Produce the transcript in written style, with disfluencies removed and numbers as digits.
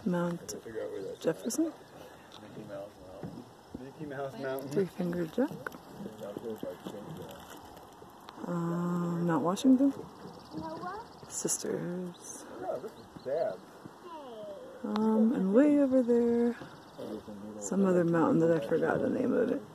Mount Jefferson, Mickey Mouse Mountain. Three-Fingered Jack, Mount Washington, Sisters, and way over there, some other mountain that I forgot the name of it.